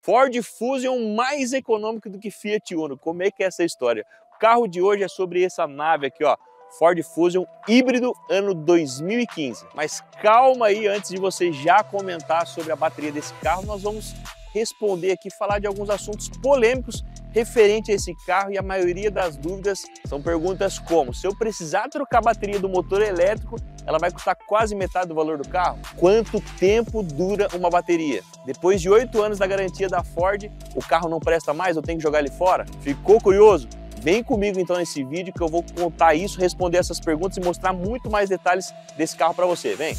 Ford Fusion mais econômico do que Fiat Uno. Como é que é essa história? O carro de hoje é sobre essa nave aqui, ó. Ford Fusion híbrido ano 2015. Mas calma aí, antes de você já comentar sobre a bateria desse carro, nós vamos responder aqui, falar de alguns assuntos polêmicos referente a esse carro, e a maioria das dúvidas são perguntas como: se eu precisar trocar a bateria do motor elétrico, ela vai custar quase metade do valor do carro? Quanto tempo dura uma bateria? Depois de 8 anos da garantia da Ford, o carro não presta mais, eu tenho que jogar ele fora? Ficou curioso? Vem comigo então nesse vídeo que eu vou contar isso, responder essas perguntas e mostrar muito mais detalhes desse carro para você. Vem!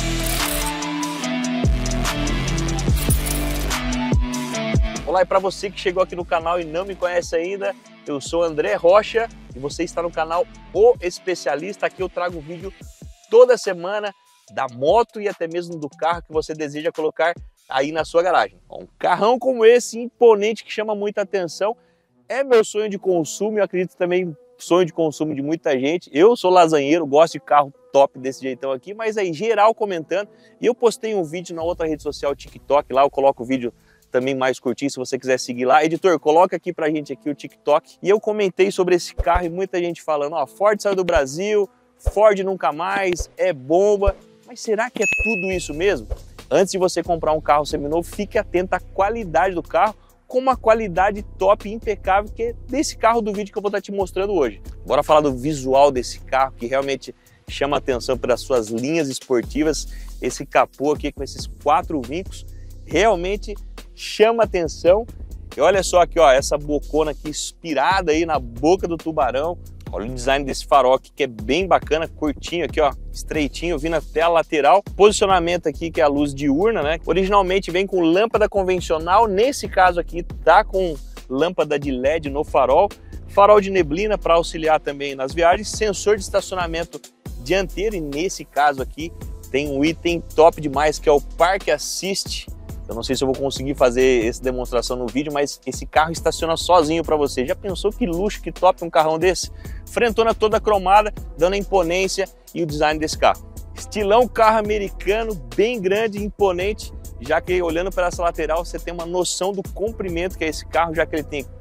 Olá, e para você que chegou aqui no canal e não me conhece ainda, eu sou André Rocha e você está no canal O Especialista. Aqui eu trago vídeo toda semana da moto e até mesmo do carro que você deseja colocar aí na sua garagem. Um carrão como esse, imponente, que chama muita atenção, é meu sonho de consumo e eu acredito também sonho de consumo de muita gente. Eu sou lasanheiro, gosto de carro top desse jeitão aqui, mas aí geral comentando. E eu postei um vídeo na outra rede social, TikTok, lá eu coloco o vídeo também mais curtinho, se você quiser seguir lá. Editor, coloca aqui pra gente aqui o TikTok. E eu comentei sobre esse carro e muita gente falando, ó, Ford saiu do Brasil, Ford nunca mais, é bomba. Mas será que é tudo isso mesmo? Antes de você comprar um carro seminovo, fique atento à qualidade do carro, com uma qualidade top e impecável, que é desse carro do vídeo que eu vou estar te mostrando hoje. Bora falar do visual desse carro, que realmente chama atenção pelas suas linhas esportivas. Esse capô aqui com esses 4 vincos realmente chama atenção. E olha só aqui, ó, essa bocona aqui inspirada aí na boca do tubarão. Olha o design desse farol aqui, que é bem bacana, curtinho aqui, ó, estreitinho, vindo até a lateral. Posicionamento aqui, que é a luz diurna, né? Originalmente vem com lâmpada convencional, nesse caso aqui tá com lâmpada de LED no farol. Farol de neblina para auxiliar também nas viagens. Sensor de estacionamento dianteiro, e nesse caso aqui tem um item top demais, que é o Park Assist. Eu não sei se eu vou conseguir fazer essa demonstração no vídeo, mas esse carro estaciona sozinho para você. Já pensou que luxo, que top um carrão desse? Frentona toda cromada, dando a imponência e o design desse carro. Estilão carro americano, bem grande e imponente, já que olhando para essa lateral você tem uma noção do comprimento que é esse carro, já que ele tem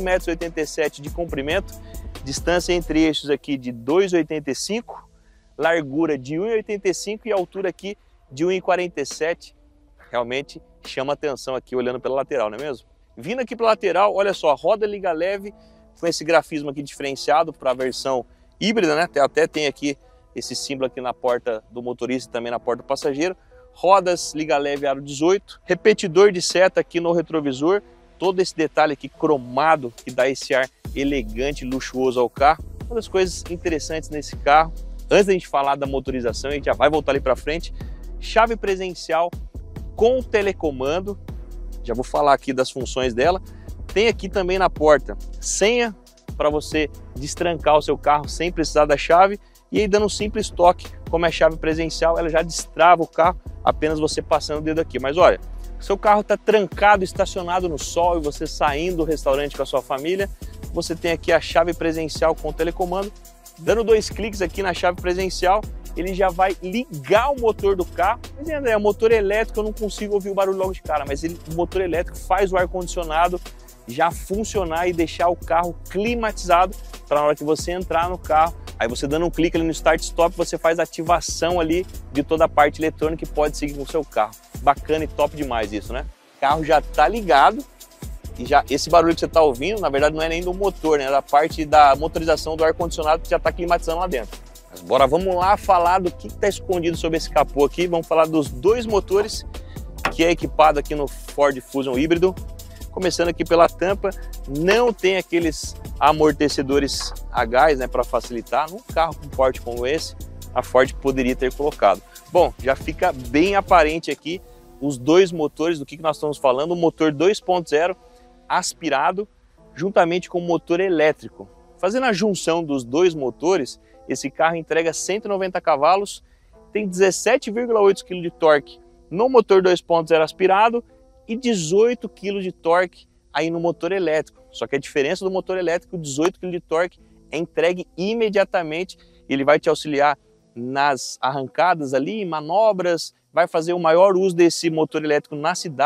4,87 m de comprimento, distância entre eixos aqui de 2,85 m, largura de 1,85 m e altura aqui de 1,47 m. Realmente chama atenção aqui olhando pela lateral, não é mesmo? Vindo aqui pela lateral, olha só, roda liga leve com esse grafismo aqui diferenciado para a versão híbrida, né? Até tem aqui esse símbolo aqui na porta do motorista e também na porta do passageiro. Rodas liga leve aro 18, repetidor de seta aqui no retrovisor, todo esse detalhe aqui cromado que dá esse ar elegante e luxuoso ao carro. Uma das coisas interessantes nesse carro, antes da gente falar da motorização, a gente já vai voltar ali para frente, chave presencial com telecomando, já vou falar aqui das funções dela. Tem aqui também na porta senha para você destrancar o seu carro sem precisar da chave, e aí dando um simples toque, como é chave presencial, ela já destrava o carro, apenas você passando o dedo aqui. Mas olha, seu carro está trancado, estacionado no sol, e você saindo do restaurante com a sua família, você tem aqui a chave presencial com telecomando. Dando 2 cliques aqui na chave presencial, ele já vai ligar o motor do carro. Mas André, o motor elétrico eu não consigo ouvir o barulho logo de cara, mas o motor elétrico faz o ar-condicionado já funcionar e deixar o carro climatizado para na hora que você entrar no carro, aí você dando um clique ali no Start Stop, você faz a ativação ali de toda a parte eletrônica que pode seguir com o seu carro. Bacana e top demais isso, né? O carro já está ligado e já esse barulho que você está ouvindo, na verdade não é nem do motor, né? É da parte da motorização do ar-condicionado que já está climatizando lá dentro. Mas bora, vamos lá falar do que está escondido sobre esse capô aqui. Vamos falar dos 2 motores que é equipado aqui no Ford Fusion híbrido. Começando aqui pela tampa, não tem aqueles amortecedores a gás, né, para facilitar. Num carro com porte como esse, a Ford poderia ter colocado. Bom, já fica bem aparente aqui os 2 motores, do que nós estamos falando. O motor 2.0 aspirado, juntamente com o motor elétrico. Fazendo a junção dos 2 motores, esse carro entrega 190 cavalos, tem 17,8 kg de torque no motor 2.0 aspirado e 18 kg de torque aí no motor elétrico. Só que a diferença do motor elétrico, 18 kg de torque, é entregue imediatamente. Ele vai te auxiliar nas arrancadas ali, em manobras, vai fazer o maior uso desse motor elétrico na cidade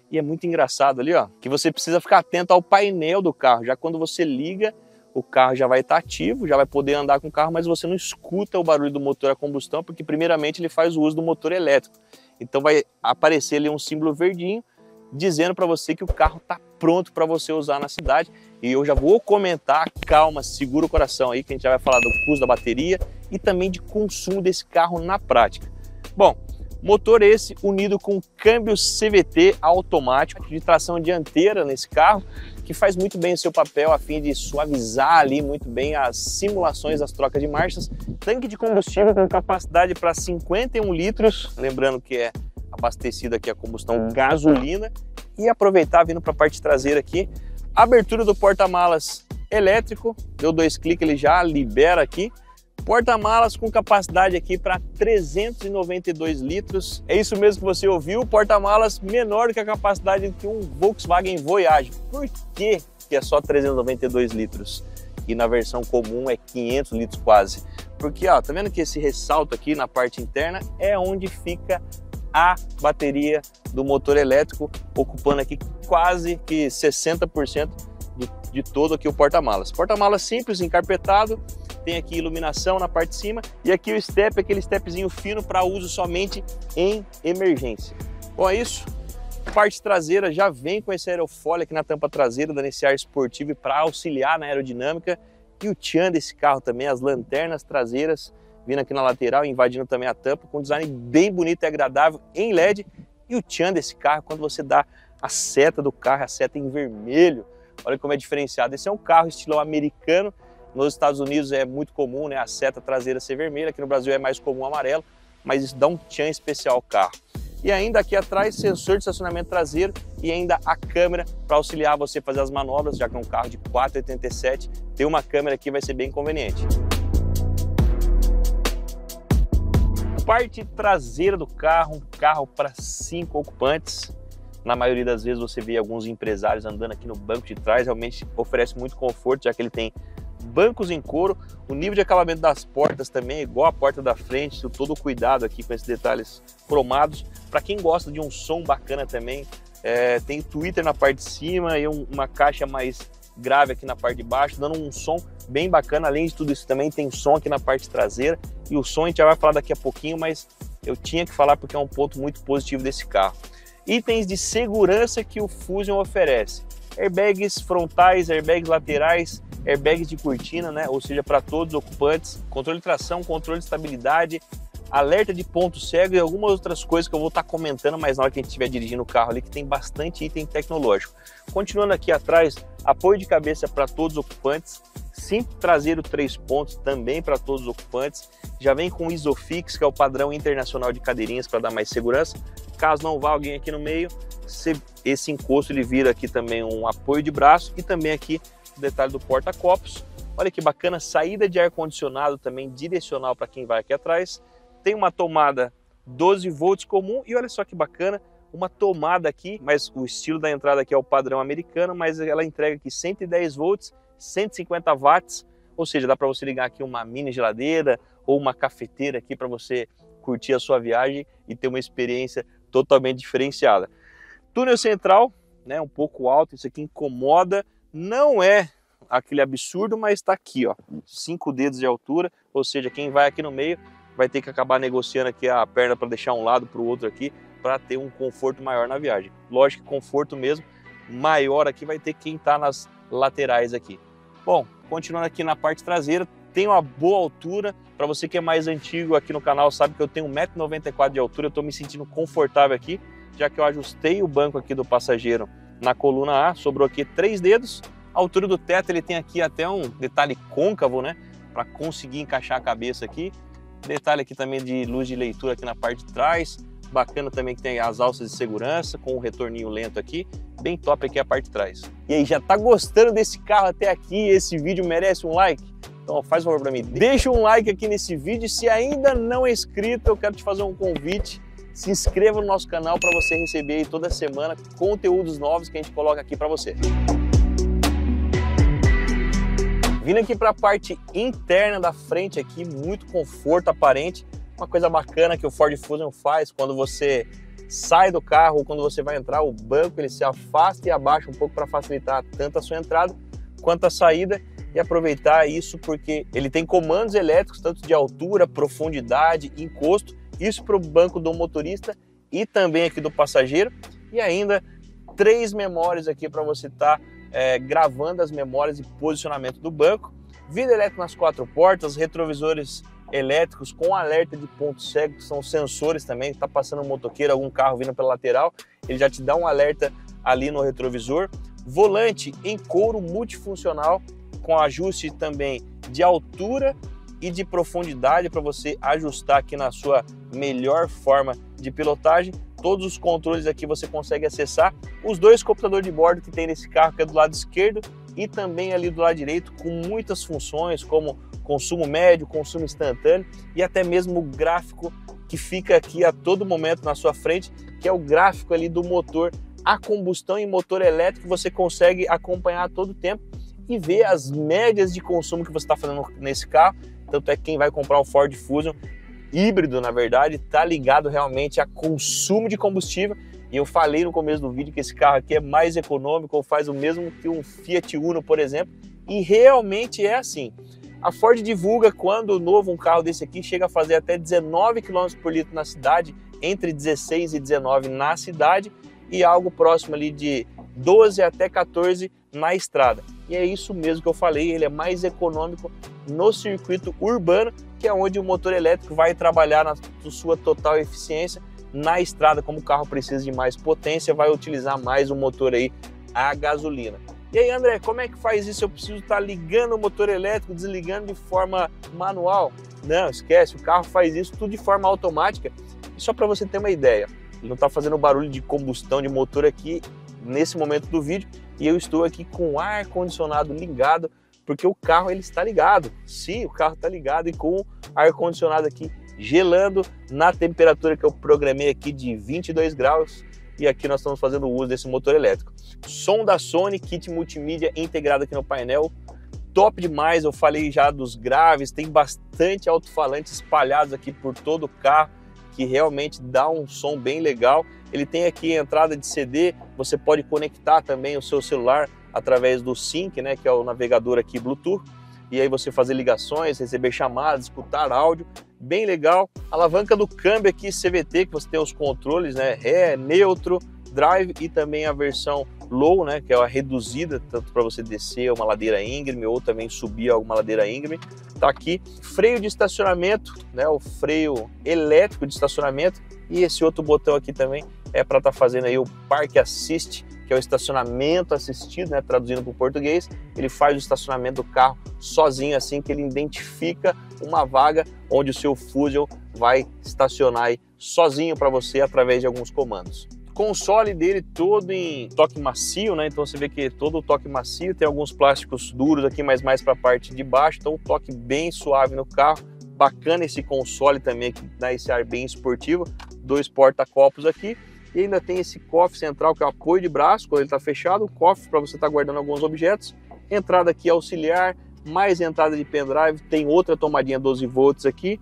E é muito engraçado ali, ó, que você precisa ficar atento ao painel do carro. Já quando você liga, o carro já vai estar ativo, já vai poder andar com o carro, mas você não escuta o barulho do motor a combustão, porque primeiramente ele faz o uso do motor elétrico. Então vai aparecer ali um símbolo verdinho, dizendo para você que o carro está pronto para você usar na cidade. E eu já vou comentar, calma, segura o coração aí, que a gente já vai falar do custo da bateria e também de consumo desse carro na prática. Bom, motor esse unido com câmbio CVT automático de tração dianteira nesse carro, que faz muito bem o seu papel a fim de suavizar ali muito bem as simulações das trocas de marchas. Tanque de combustível com capacidade para 51 litros, lembrando que é abastecido aqui a combustão gasolina. E aproveitar vindo para a parte traseira aqui, abertura do porta-malas elétrico, deu 2 cliques, ele já libera aqui. Porta-malas com capacidade aqui para 392 litros. É isso mesmo que você ouviu, porta-malas menor do que a capacidade de um Volkswagen Voyage. Por que é só 392 litros? E na versão comum é 500 litros quase. Porque, ó, tá vendo que esse ressalto aqui na parte interna é onde fica a bateria do motor elétrico, ocupando aqui quase que 60% de todo aqui o porta-malas. Porta-malas simples, encarpetado, tem aqui iluminação na parte de cima e aqui o step, aquele stepzinho fino para uso somente em emergência. Bom, é isso. Parte traseira já vem com esse aerofólio aqui na tampa traseira, dando esse ar esportivo para auxiliar na aerodinâmica. E o tchan desse carro também, as lanternas traseiras vindo aqui na lateral, invadindo também a tampa, com um design bem bonito e agradável em LED. E o tchan desse carro, quando você dá a seta do carro, a seta em vermelho, olha como é diferenciado. Esse é um carro estilo americano. Nos Estados Unidos é muito comum, né, a seta traseira ser vermelha, aqui no Brasil é mais comum amarelo, mas isso dá um tchan especial ao carro. E ainda aqui atrás, sensor de estacionamento traseiro e ainda a câmera para auxiliar você a fazer as manobras, já que é um carro de 4,87, ter uma câmera aqui vai ser bem conveniente. Parte traseira do carro, um carro para 5 ocupantes. Na maioria das vezes você vê alguns empresários andando aqui no banco de trás, realmente oferece muito conforto, já que ele tem bancos em couro. O nível de acabamento das portas também é igual à porta da frente, todo o cuidado aqui com esses detalhes cromados. Para quem gosta de um som bacana também, tem Twitter na parte de cima e uma caixa mais grave aqui na parte de baixo, dando um som bem bacana. Além de tudo isso também tem som aqui na parte traseira, e o som a gente já vai falar daqui a pouquinho, mas eu tinha que falar porque é um ponto muito positivo desse carro. Itens de segurança que o Fusion oferece: airbags frontais, airbags laterais, airbags de cortina, né? Ou seja, para todos os ocupantes, controle de tração, controle de estabilidade, alerta de ponto cego e algumas outras coisas que eu vou estar comentando mais na hora que a gente estiver dirigindo o carro ali, que tem bastante item tecnológico. Continuando aqui atrás, apoio de cabeça para todos os ocupantes, cinto traseiro 3 pontos também para todos os ocupantes, já vem com Isofix, que é o padrão internacional de cadeirinhas para dar mais segurança. Caso não vá alguém aqui no meio, esse encosto ele vira aqui também um apoio de braço e também aqui o detalhe do porta-copos. Olha que bacana, saída de ar-condicionado também direcional para quem vai aqui atrás. Tem uma tomada 12 volts comum e olha só que bacana, uma tomada aqui, mas o estilo da entrada aqui é o padrão americano, mas ela entrega aqui 110 volts, 150 watts, ou seja, dá para você ligar aqui uma mini geladeira ou uma cafeteira aqui para você curtir a sua viagem e ter uma experiência totalmente diferenciada. Túnel central, né, um pouco alto, isso aqui incomoda, não é aquele absurdo, mas está aqui, ó, 5 dedos de altura, ou seja, quem vai aqui no meio vai ter que acabar negociando aqui a perna para deixar um lado para o outro aqui, para ter um conforto maior na viagem. Lógico que conforto mesmo maior aqui vai ter quem está nas laterais aqui. Bom, continuando aqui na parte traseira, tem uma boa altura. Para você que é mais antigo aqui no canal, sabe que eu tenho 1,94 m de altura, eu estou me sentindo confortável aqui, já que eu ajustei o banco aqui do passageiro na coluna A, sobrou aqui 3 dedos. A altura do teto ele tem aqui até um detalhe côncavo, né, para conseguir encaixar a cabeça aqui. Detalhe aqui também de luz de leitura aqui na parte de trás. Bacana também que tem as alças de segurança com um retorninho lento aqui. Bem top aqui a parte de trás. E aí, já tá gostando desse carro até aqui? Esse vídeo merece um like? Então faz um favor para mim, deixa um like aqui nesse vídeo. Se ainda não é inscrito, eu quero te fazer um convite. Se inscreva no nosso canal para você receber aí toda semana conteúdos novos que a gente coloca aqui para você. Vindo aqui para a parte interna da frente aqui, muito conforto aparente. Uma coisa bacana que o Ford Fusion faz quando você sai do carro ou quando você vai entrar, o banco ele se afasta e abaixa um pouco para facilitar tanto a sua entrada quanto a saída e aproveitar isso porque ele tem comandos elétricos tanto de altura, profundidade, encosto, isso para o banco do motorista e também aqui do passageiro e ainda 3 memórias aqui para você estar gravando as memórias e posicionamento do banco, vidro elétrico nas 4 portas, retrovisores elétricos com alerta de ponto cego, que são sensores também, está passando um motoqueiro, algum carro vindo pela lateral, ele já te dá um alerta ali no retrovisor, volante em couro multifuncional, com ajuste também de altura e de profundidade para você ajustar aqui na sua melhor forma de pilotagem. Todos os controles aqui você consegue acessar, os 2 computadores de bordo que tem nesse carro, que é do lado esquerdo e também ali do lado direito, com muitas funções como consumo médio, consumo instantâneo e até mesmo o gráfico que fica aqui a todo momento na sua frente, que é o gráfico ali do motor a combustão e motor elétrico, você consegue acompanhar a todo tempo e ver as médias de consumo que você está fazendo nesse carro. Tanto é que quem vai comprar o Ford Fusion híbrido, na verdade, está ligado realmente a consumo de combustível. E eu falei no começo do vídeo que esse carro aqui é mais econômico, ou faz o mesmo que um Fiat Uno, por exemplo, e realmente é assim. A Ford divulga quando novo um carro desse aqui chega a fazer até 19 km por litro na cidade, entre 16 e 19 na cidade e algo próximo ali de 12 até 14 na estrada. E é isso mesmo que eu falei, ele é mais econômico no circuito urbano, que é onde o motor elétrico vai trabalhar na sua total eficiência. Na estrada, como o carro precisa de mais potência, vai utilizar mais o motor aí a gasolina. E aí, André, como é que faz isso? Eu preciso estar ligando o motor elétrico, desligando de forma manual? Não, esquece, o carro faz isso tudo de forma automática. E só para você ter uma ideia, ele não está fazendo barulho de combustão de motor aqui nesse momento do vídeo e eu estou aqui com o ar-condicionado ligado, porque o carro ele está ligado. Sim, o carro está ligado e com o ar-condicionado aqui gelando na temperatura que eu programei aqui de 22 graus. E aqui nós estamos fazendo uso desse motor elétrico. Som da Sony, kit multimídia integrado aqui no painel, top demais. Eu falei já dos graves, tem bastante alto-falante espalhados aqui por todo o carro, que realmente dá um som bem legal. Ele tem aqui entrada de CD, você pode conectar também o seu celular através do Sync, né, que é o navegador aqui Bluetooth, e aí você fazer ligações, receber chamadas, escutar áudio, bem legal. Alavanca do câmbio aqui CVT, que você tem os controles, né, ré, neutro, drive e também a versão low, né, que é a reduzida, tanto para você descer uma ladeira íngreme ou também subir alguma ladeira íngreme. Tá aqui, freio de estacionamento, né, o freio elétrico de estacionamento, e esse outro botão aqui também é para estar fazendo aí o Park Assist, que é o estacionamento assistido, né, traduzindo para o português. Ele faz o estacionamento do carro sozinho, assim que ele identifica uma vaga onde o seu Fusion vai estacionar aí sozinho para você através de alguns comandos. O console dele todo em toque macio, né? Então você vê que todo o toque macio, tem alguns plásticos duros aqui, mas mais para a parte de baixo, então um toque bem suave no carro. Bacana esse console também, que dá esse ar bem esportivo. 2 porta-copos aqui. E ainda tem esse cofre central, que é o apoio de braço, quando ele está fechado, o cofre para você estar guardando alguns objetos. Entrada aqui auxiliar, mais entrada de pendrive, tem outra tomadinha 12 volts aqui.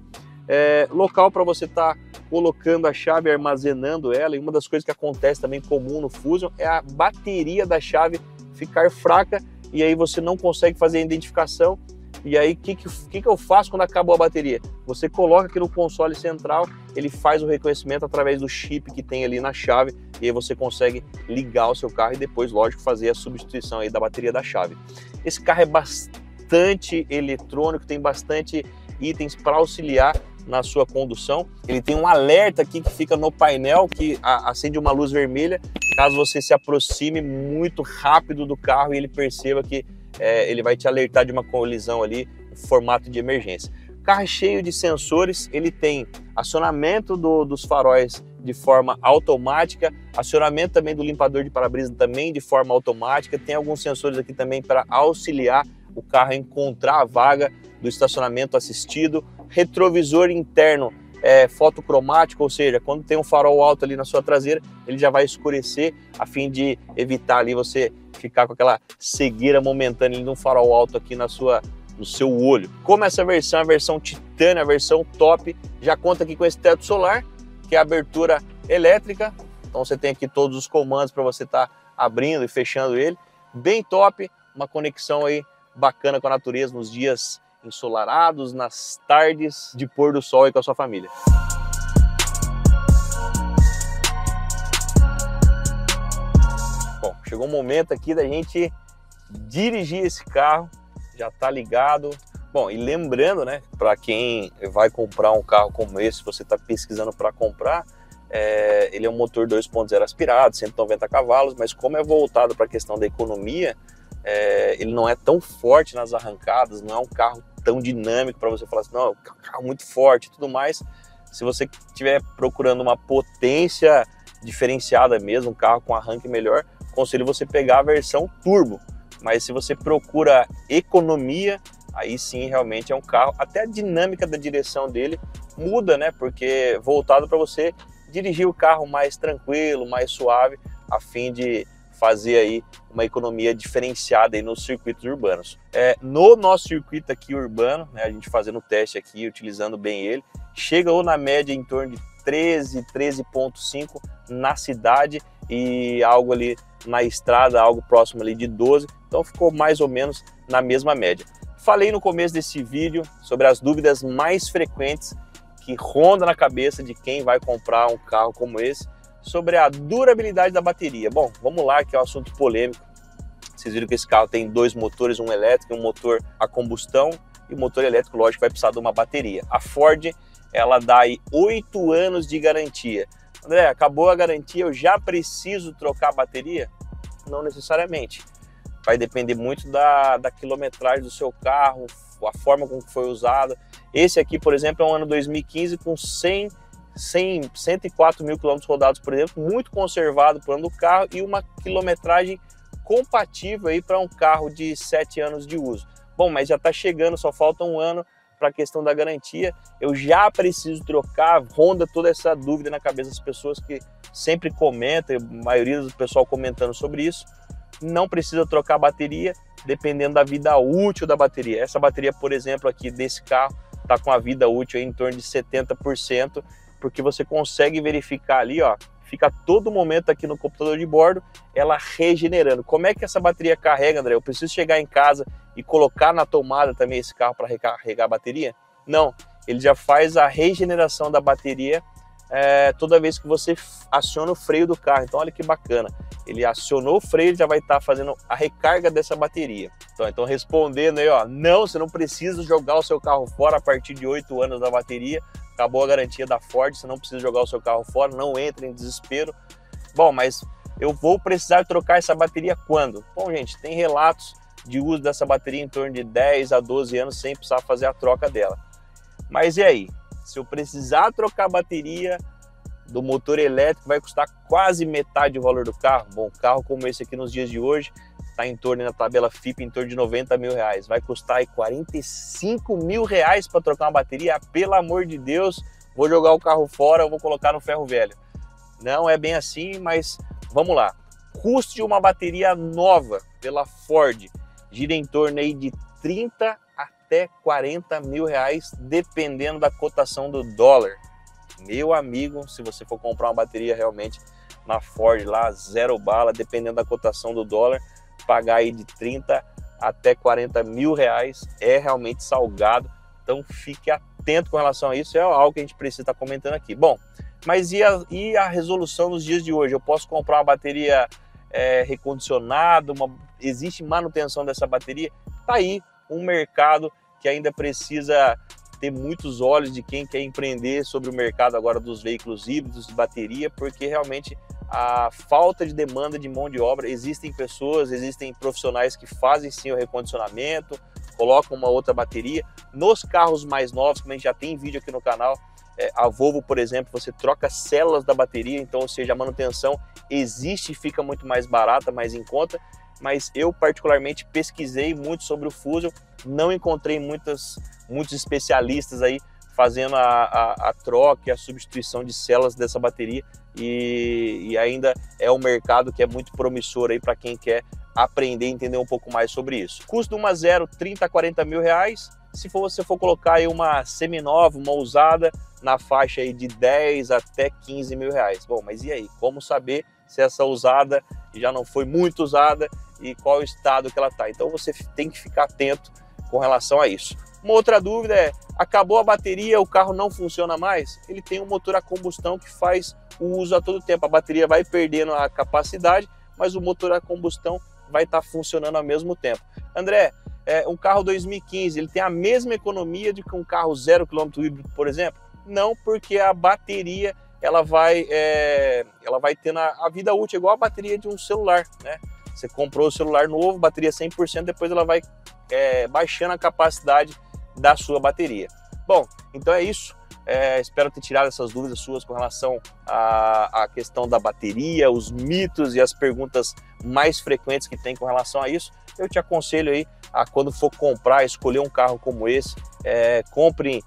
Local para você estar colocando a chave, armazenando ela. E uma das coisas que acontece também comum no Fusion é a bateria da chave ficar fraca e aí você não consegue fazer a identificação. E aí, o que eu faço quando acabou a bateria? Você coloca aqui no console central, ele faz o reconhecimento através do chip que tem ali na chave, e aí você consegue ligar o seu carro e depois, lógico, fazer a substituição aí da bateria da chave. Esse carro é bastante eletrônico, tem bastante itens para auxiliar na sua condução. Ele tem um alerta aqui que fica no painel, que acende uma luz vermelha, caso você se aproxime muito rápido do carro e ele perceba que ele vai te alertar de uma colisão ali, em formato de emergência. O carro é cheio de sensores, ele tem acionamento dos faróis de forma automática, acionamento também do limpador de para-brisa também de forma automática, tem alguns sensores aqui também para auxiliar o carro a encontrar a vaga do estacionamento assistido, retrovisor interno fotocromático, ou seja, quando tem um farol alto ali na sua traseira, ele já vai escurecer a fim de evitar ali você ficar com aquela cegueira momentânea de um farol alto aqui no seu olho. Como essa versão é a versão Titânio, a versão top, já conta aqui com esse teto solar, que é a abertura elétrica, então você tem aqui todos os comandos para você estar abrindo e fechando ele, bem top, uma conexão aí bacana com a natureza nos dias ensolarados, nas tardes de pôr do sol aí com a sua família. Bom, chegou o momento aqui da gente dirigir esse carro, já tá ligado. Bom, e lembrando, né, para quem vai comprar um carro como esse, você está pesquisando para comprar, ele é um motor 2.0 aspirado, 190 cavalos, mas como é voltado para a questão da economia, ele não é tão forte nas arrancadas, não é um carro tão dinâmico para você falar assim, não, é um carro muito forte e tudo mais. Se você estiver procurando uma potência diferenciada mesmo, um carro com arranque melhor, aconselho você pegar a versão turbo. Mas se você procura economia, aí sim realmente é um carro, até a dinâmica da direção dele muda, né? Porque é voltado para você dirigir o carro mais tranquilo, mais suave, a fim de fazer aí uma economia diferenciada aí nos circuitos urbanos. No nosso circuito aqui urbano, né, a gente fazendo o teste aqui, utilizando bem ele, chega ou na média em torno de 13, 13.5 na cidade e algo ali na estrada, algo próximo ali de 12, então ficou mais ou menos na mesma média. Falei no começo desse vídeo sobre as dúvidas mais frequentes que rondam na cabeça de quem vai comprar um carro como esse, sobre a durabilidade da bateria. Bom, vamos lá, que é um assunto polêmico. Vocês viram que esse carro tem dois motores, um elétrico e um motor a combustão, e o motor elétrico, lógico, vai precisar de uma bateria. A Ford, ela dá aí 8 anos de garantia. André, acabou a garantia, eu já preciso trocar a bateria? Não necessariamente. Vai depender muito da quilometragem do seu carro, a forma como foi usado. Esse aqui, por exemplo, é um ano 2015 com 104 mil quilômetros rodados, por exemplo, muito conservado por ano do carro e uma quilometragem compatível aí para um carro de 7 anos de uso. Bom, mas já está chegando, só falta um ano para a questão da garantia. Eu já preciso trocar, ronda toda essa dúvida na cabeça das pessoas que sempre comentam, a maioria do pessoal comentando sobre isso. Não precisa trocar a bateria, dependendo da vida útil da bateria. Essa bateria, por exemplo, aqui desse carro, está com a vida útil aí em torno de 70%, porque você consegue verificar ali, ó, fica todo momento aqui no computador de bordo, ela regenerando. Como é que essa bateria carrega, André? Eu preciso chegar em casa e colocar na tomada também esse carro para recarregar a bateria? Não, ele já faz a regeneração da bateria toda vez que você aciona o freio do carro. Então olha que bacana, ele acionou o freio, ele já vai estar fazendo a recarga dessa bateria. Então respondendo aí, ó, não, você não precisa jogar o seu carro fora a partir de 8 anos da bateria. Acabou a garantia da Ford, você não precisa jogar o seu carro fora, não entre em desespero. Bom, mas eu vou precisar trocar essa bateria quando? Bom, gente, tem relatos de uso dessa bateria em torno de 10 a 12 anos sem precisar fazer a troca dela. Mas e aí? Se eu precisar trocar a bateria do motor elétrico, vai custar quase metade do valor do carro. Bom, carro como esse aqui nos dias de hoje, está em torno, na tabela FIPE, em torno de 90 mil reais. Vai custar aí 45 mil reais para trocar uma bateria. Pelo amor de Deus, vou jogar o carro fora, eu vou colocar no ferro velho. Não é bem assim, mas vamos lá. Custo de uma bateria nova pela Ford gira em torno aí de 30 até 40 mil reais, dependendo da cotação do dólar. Meu amigo, se você for comprar uma bateria realmente na Ford lá, zero bala, dependendo da cotação do dólar, pagar aí de 30 até 40 mil reais é realmente salgado. Então fique atento com relação a isso, é algo que a gente precisa estar comentando aqui. Bom, mas e a resolução nos dias de hoje? Eu posso comprar uma bateria recondicionada, existe manutenção dessa bateria? Tá aí um mercado que ainda precisa ter muitos olhos de quem quer empreender sobre o mercado agora dos veículos híbridos de bateria, porque realmente a falta de demanda de mão de obra, existem pessoas, existem profissionais que fazem sim o recondicionamento, colocam uma outra bateria. Nos carros mais novos, como a gente já tem vídeo aqui no canal, a Volvo, por exemplo, você troca células da bateria, então, ou seja, a manutenção existe e fica muito mais barata, mais em conta, mas eu particularmente pesquisei muito sobre o Fusion, não encontrei muitos especialistas aí fazendo a troca e a substituição de células dessa bateria, e ainda é um mercado que é muito promissor aí para quem quer aprender e entender um pouco mais sobre isso. Custo de uma zero, 30 a 40 mil reais. Se você for colocar aí uma seminova, uma usada, na faixa aí de 10 até 15 mil reais. Bom, mas e aí? Como saber se essa usada já não foi muito usada e qual o estado que ela está? Então você tem que ficar atento com relação a isso. Uma outra dúvida é, acabou a bateria, o carro não funciona mais? Ele tem um motor a combustão que faz o uso a todo tempo. A bateria vai perdendo a capacidade, mas o motor a combustão vai estar funcionando ao mesmo tempo. André, um carro 2015, ele tem a mesma economia de que um carro 0 km híbrido, por exemplo? Não, porque a bateria ela vai tendo a vida útil igual a bateria de um celular, né? Você comprou o celular novo, bateria 100%, depois ela vai baixando a capacidade da sua bateria. Bom, então é isso. Espero ter tirado essas dúvidas suas com relação à questão da bateria, os mitos e as perguntas mais frequentes que tem com relação a isso. Eu te aconselho aí a, quando for comprar, escolher um carro como esse, compre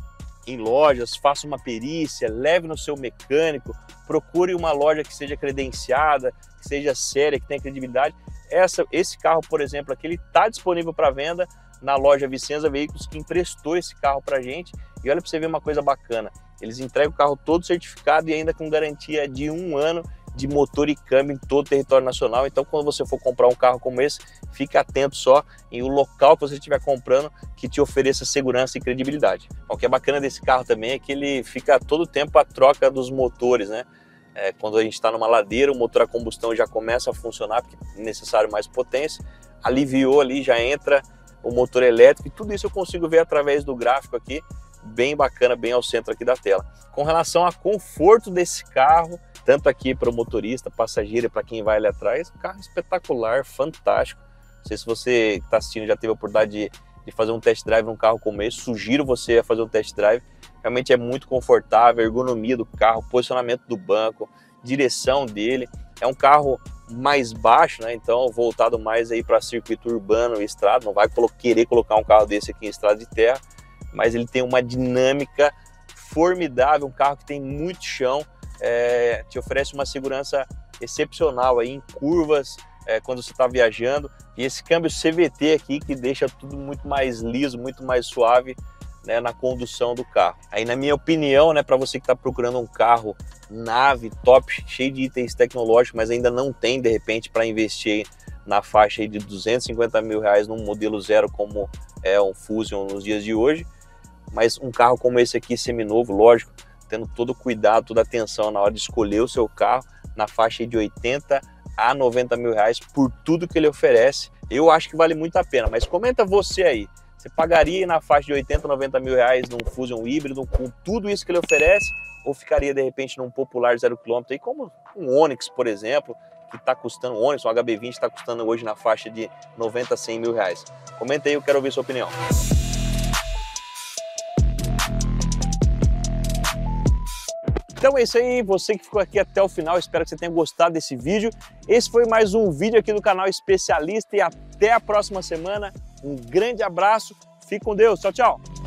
em lojas, faça uma perícia, leve no seu mecânico, procure uma loja que seja credenciada, que seja séria, que tenha credibilidade. Esse carro, por exemplo, aqui, ele está disponível para venda na loja Vicenza Veículos, que emprestou esse carro para a gente. E olha para você ver uma coisa bacana, eles entregam o carro todo certificado e ainda com garantia de 1 ano de motor e câmbio em todo o território nacional. Então, quando você for comprar um carro como esse, fique atento só em o local que você estiver comprando, que te ofereça segurança e credibilidade. O que é bacana desse carro também é que ele fica todo o tempo a troca dos motores, né? Quando a gente está numa ladeira, o motor a combustão já começa a funcionar, porque é necessário mais potência, aliviou ali, já entra o motor elétrico, e tudo isso eu consigo ver através do gráfico aqui, bem bacana, bem ao centro aqui da tela. Com relação ao conforto desse carro, tanto aqui para o motorista, passageiro e para quem vai ali atrás, um carro espetacular, fantástico. Não sei se você que está assistindo já teve a oportunidade de fazer um test drive num carro como esse, sugiro você a fazer um test drive. Realmente é muito confortável, a ergonomia do carro, posicionamento do banco, direção dele. É um carro mais baixo, né? Então voltado mais aí para circuito urbano e estrada. Não vai querer colocar um carro desse aqui em estrada de terra, mas ele tem uma dinâmica formidável, um carro que tem muito chão, te oferece uma segurança excepcional aí em curvas, quando você está viajando. E esse câmbio CVT aqui que deixa tudo muito mais liso, muito mais suave, né, na condução do carro. Aí, na minha opinião, né, para você que está procurando um carro nave, top, cheio de itens tecnológicos, mas ainda não tem, de repente, para investir na faixa aí de 250 mil reais num modelo zero como é um Fusion nos dias de hoje, mas um carro como esse aqui, seminovo, lógico, tendo todo o cuidado, toda a atenção na hora de escolher o seu carro, na faixa aí de 80 a 90 mil reais por tudo que ele oferece, eu acho que vale muito a pena. Mas comenta você aí, você pagaria na faixa de 80, 90 mil reais num Fusion híbrido com tudo isso que ele oferece, ou ficaria de repente num popular 0 km aí, como um Onix, por exemplo, que está custando, um Onix, um HB20 está custando hoje na faixa de 90 a 100 mil reais? Comenta aí, eu quero ouvir sua opinião. Então é isso aí, você que ficou aqui até o final, espero que você tenha gostado desse vídeo. Esse foi mais um vídeo aqui do canal Especialista e até a próxima semana. Um grande abraço, fique com Deus, tchau, tchau!